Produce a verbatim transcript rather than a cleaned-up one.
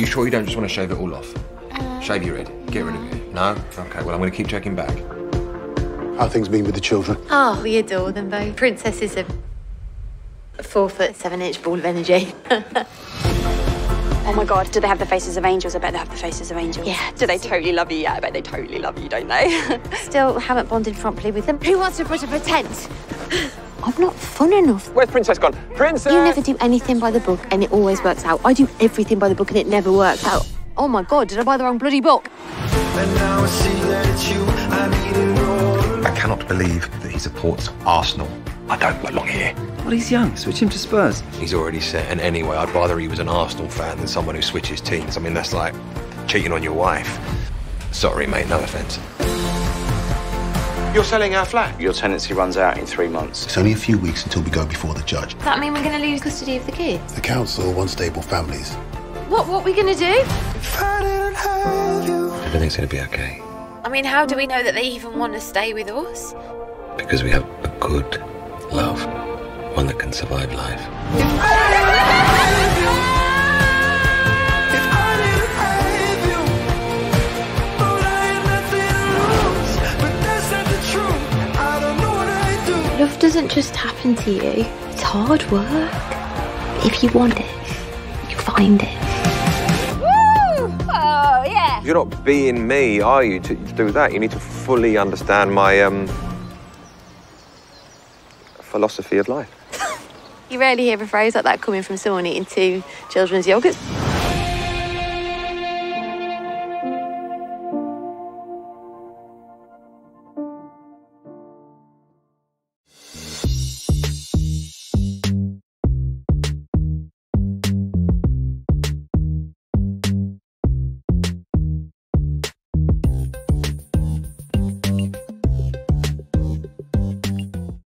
sure you don't just want to shave it all off? Uh, shave your head, get rid of it. No? Okay, well, I'm going to keep checking back. How have things been with the children? Oh, we adore them both. Princess is a four foot seven inch ball of energy. Oh my God, do they have the faces of angels? I bet they have the faces of angels. Yeah. Do they totally love you? Yeah, I bet they totally love you, don't they? Still haven't bonded properly with them. Who wants to put up a tent? I'm not fun enough. Where's Princess gone? Princess! You never do anything by the book and it always works out. I do everything by the book and it never works out. Oh my God, did I buy the wrong bloody book? And now I see that it's you I need to know. I cannot believe that he supports Arsenal. I don't belong here. Well, he's young. Switch him to Spurs. He's already set, and anyway, I'd rather he was an Arsenal fan than someone who switches teams. I mean, that's like cheating on your wife. Sorry, mate, no offence. You're selling our flat? Your tenancy runs out in three months. It's only a few weeks until we go before the judge. Does that mean we're going to lose custody of the kids? The council wants stable families. What, what are we going to do? If I didn't have you. Everything's going to be okay. I mean, how do we know that they even want to stay with us? Because we have a good love. One that can survive life. If I didn't have you. If I didn't have you. Thought I had nothing to lose. But that's not the truth. I don't know what I do. Love doesn't just happen to you. It's hard work. If you want it, you find it. Woo! Oh, yeah. You're not being me, are you, to do that? You need to fully understand my, um... philosophy of life. You rarely hear a phrase like that coming from someone eating two children's yogurts.